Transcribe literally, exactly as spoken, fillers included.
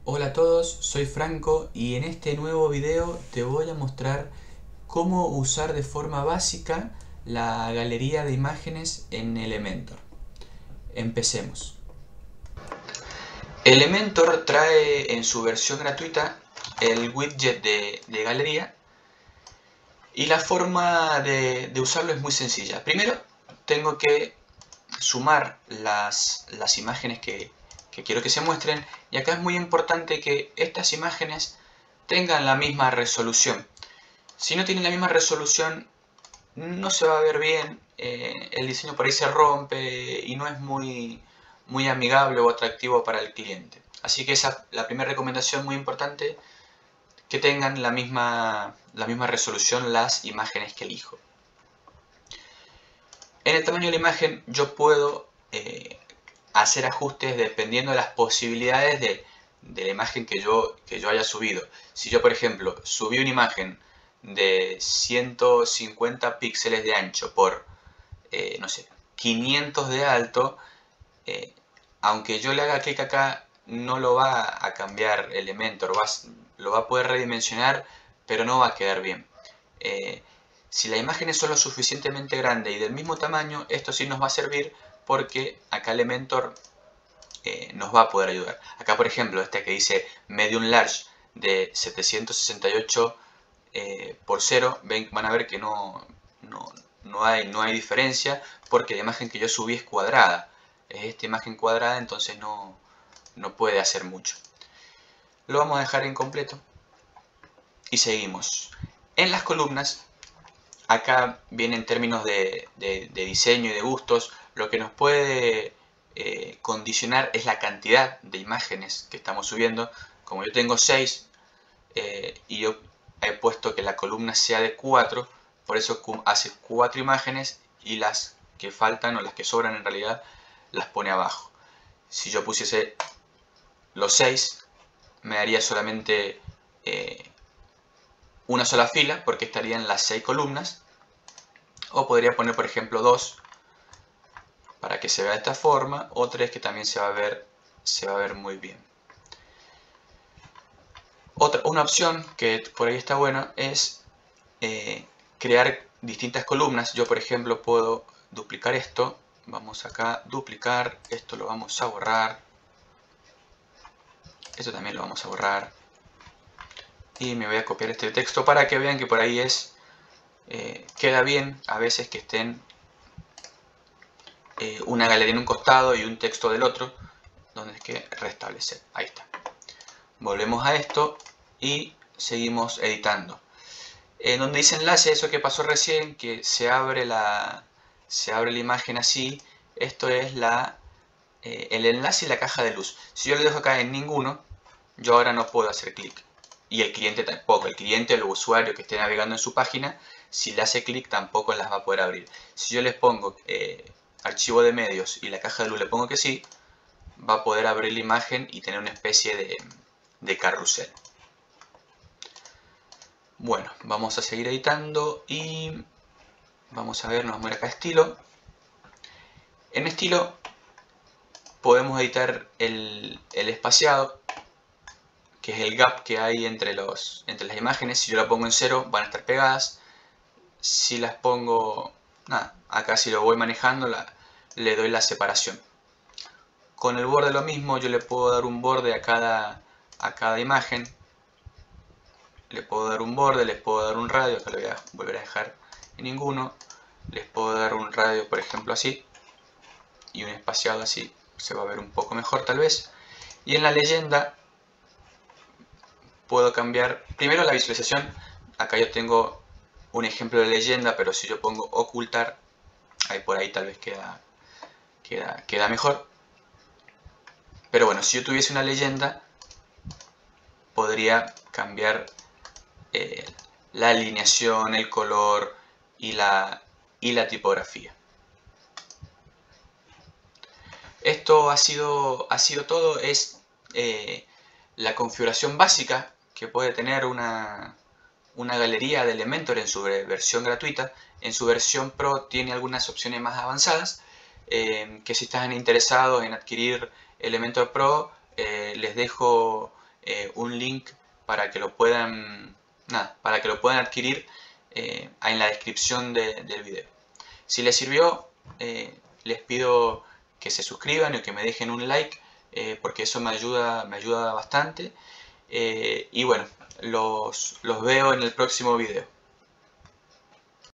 Hola a todos, soy Franco y en este nuevo video te voy a mostrar cómo usar de forma básica la galería de imágenes en Elementor. Empecemos. Elementor trae en su versión gratuita el widget de, de galería y la forma de, de usarlo es muy sencilla. Primero tengo que sumar las, las imágenes que, que quiero que se muestren, y acá es muy importante que estas imágenes tengan la misma resolución. Si no tienen la misma resolución no se va a ver bien, eh, el diseño por ahí se rompe y no es muy, muy amigable o atractivo para el cliente. Así que esa es la primera recomendación muy importante, que tengan la misma, la misma resolución las imágenes que elijo. En el tamaño de la imagen yo puedo eh, hacer ajustes dependiendo de las posibilidades de, de la imagen que yo, que yo haya subido. Si yo, por ejemplo, subí una imagen de ciento cincuenta píxeles de ancho por, eh, no sé, quinientos de alto, eh, aunque yo le haga clic acá, no lo va a cambiar Elementor, va, lo va a poder redimensionar, pero no va a quedar bien. Eh, si la imagen es solo suficientemente grande y del mismo tamaño, esto sí nos va a servir porque acá Elementor eh, nos va a poder ayudar. Acá, por ejemplo, este que dice Medium Large de setecientos sesenta y ocho eh, por cero, ven, van a ver que no, no, no, hay, no hay diferencia porque la imagen que yo subí es cuadrada. Es esta imagen cuadrada, entonces no, no puede hacer mucho. Lo vamos a dejar en completo y seguimos. En las columnas, acá vienen términos de, de, de diseño y de gustos. Lo que nos puede eh, condicionar es la cantidad de imágenes que estamos subiendo. Como yo tengo seis eh, y yo he puesto que la columna sea de cuatro, por eso hace cuatro imágenes y las que faltan o las que sobran en realidad las pone abajo. Si yo pusiese los seis, me daría solamente eh, una sola fila porque estarían las seis columnas. O podría poner, por ejemplo, dos para que se vea de esta forma, o tres que también se va a ver, se va a ver muy bien. Otra, una opción que por ahí está buena es eh, crear distintas columnas. Yo, por ejemplo, puedo duplicar esto. Vamos acá, duplicar. Esto lo vamos a borrar. Esto también lo vamos a borrar. Y me voy a copiar este texto para que vean que por ahí es eh, queda bien a veces que estén eh, una galería en un costado y un texto del otro, donde es que restablecer. Ahí está. Volvemos a esto y seguimos editando. En donde dice enlace, eso que pasó recién, que se abre la, se abre la imagen así, esto es la, eh, el enlace y la caja de luz. Si yo le dejo acá en ninguno, yo ahora no puedo hacer clic. Y el cliente tampoco. El cliente o el usuario que esté navegando en su página, si le hace clic tampoco las va a poder abrir. Si yo les pongo eh, archivo de medios y la caja de luz le pongo que sí, va a poder abrir la imagen y tener una especie de, de carrusel. Bueno, vamos a seguir editando y vamos a ver, nos vamos a ir acá a estilo. En estilo podemos editar el, el espaciado, que es el gap que hay entre, los, entre las imágenes. Si yo la pongo en cero van a estar pegadas. Si las pongo, nada, acá si lo voy manejando la, le doy la separación. Con el borde lo mismo, yo le puedo dar un borde a cada, a cada imagen. Le puedo dar un borde, les puedo dar un radio, acá lo voy a volver a dejar en ninguno. Les puedo dar un radio, por ejemplo, así. Y un espaciado así, se va a ver un poco mejor tal vez. Y en la leyenda puedo cambiar, primero la visualización. Acá yo tengo un ejemplo de leyenda, pero si yo pongo ocultar, ahí por ahí tal vez queda, queda, queda mejor. Pero bueno, si yo tuviese una leyenda, podría cambiar eh, la alineación, el color y la, y la tipografía. Esto ha sido, ha sido todo, es eh, la configuración básica que puede tener una, una galería de Elementor en su versión gratuita. En su versión Pro tiene algunas opciones más avanzadas, eh, que si están interesados en adquirir Elementor Pro, eh, les dejo eh, un link para que lo puedan, nada, para que lo puedan adquirir eh, en la descripción de, del video. Si les sirvió, eh, les pido que se suscriban y que me dejen un like, eh, porque eso me ayuda, me ayuda bastante. Eh, y bueno, los, los veo en el próximo video.